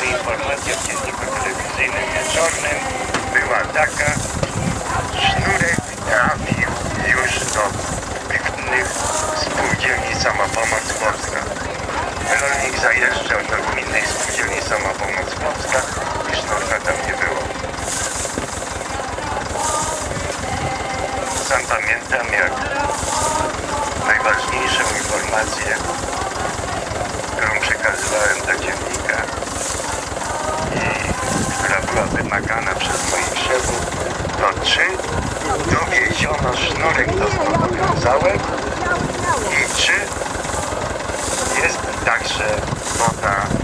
informacja w dzienniku telewizyjnym wieczornym była taka: sznurek trafił już do gminnych spółdzielni Samopomoc Polska. Rolnik zajeżdżał do gminnej spółdzielni Samopomoc Polska i sznurka tam nie było. Sam pamiętam, jak najważniejszą informację, którą przekazywałem do dziennika i która była wymagana przez moich szefów, to czy dowieziono sznurek do zobowiązałek i czy jest także woda